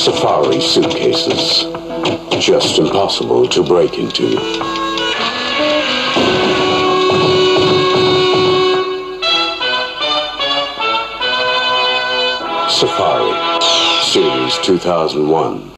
Safari suitcases. Just impossible to break into. Safari, Series 2001.